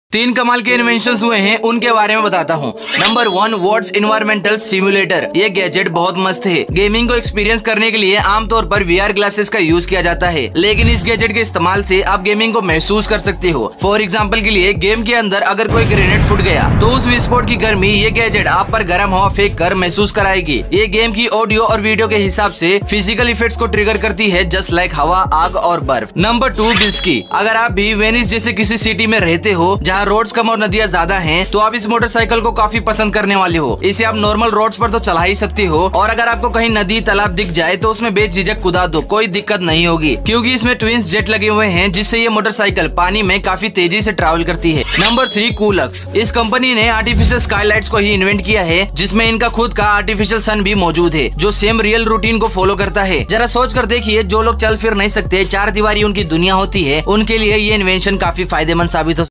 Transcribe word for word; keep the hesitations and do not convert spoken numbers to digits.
तीन कमाल के इन्वेंशंस हुए हैं उनके बारे में बताता हूँ। Number one, words environmental simulator. ये गैजेट बहुत मस्त है। गेमिंग को एक्सपीरियंस करने के लिए आमतौर पर वीआर ग्लासेस का यूज किया जाता है, लेकिन इस गैजेट के इस्तेमाल से आप गेमिंग को महसूस कर सकते हो। फॉर एग्जाम्पल के लिए गेम के अंदर अगर कोई ग्रेनेड फूट गया तो उस विस्फोट की गर्मी ये गैजेट आप पर गर्म हवा फेंक कर महसूस कराएगी। ये गेम की ऑडियो और वीडियो के हिसाब से फिजिकल इफेक्ट्स को ट्रिगर करती है, जस्ट लाइक हवा, आग और बर्फ। नंबर टू, बिस्की। अगर आप भी वेनिस जैसे किसी सिटी में रहते हो जहाँ रोड्स कम और नदियाँ ज्यादा हैं, तो आप इस मोटरसाइकिल को काफी पसंद करने वाले हो। इसे आप नॉर्मल रोड्स पर तो चला ही सकते हो, और अगर आपको कहीं नदी तालाब दिख जाए तो उसमें बेझिझक कूदा दो, कोई दिक्कत नहीं होगी, क्योंकि इसमें ट्विंस जेट लगे हुए हैं जिससे ये मोटरसाइकिल पानी में काफी तेजी से ट्रैवल करती है। नंबर थ्री, कूलक्स। इस कंपनी ने आर्टिफिशियल स्काईलाइट्स को ही इन्वेंट किया है, जिसमें इनका खुद का आर्टिफिशियल सन भी मौजूद है, जो सेम रियल रूटीन को फॉलो करता है। जरा सोच कर देखिए, जो लोग चल फिर नहीं सकते, चार दीवारी उनकी दुनिया होती है, उनके लिए ये इन्वेंशन काफी फायदेमंद साबित हो